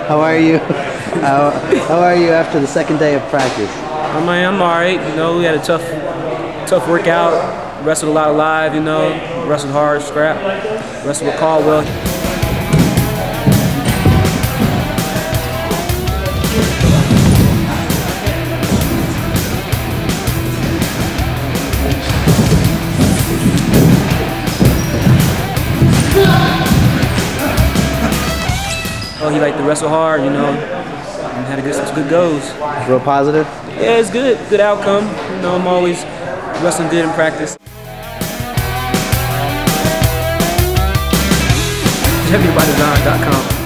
How are you? How are you after the second day of practice? I'm all right. You know, we had a tough workout. Wrestled a lot of live. You know, wrestled hard, scrap. Wrestled with Caldwell. Oh, he liked to wrestle hard, you know, and had some good goes. Real positive? Yeah, it's good. Good outcome. You know, I'm always wrestling good in practice. HeavyByDesign.com.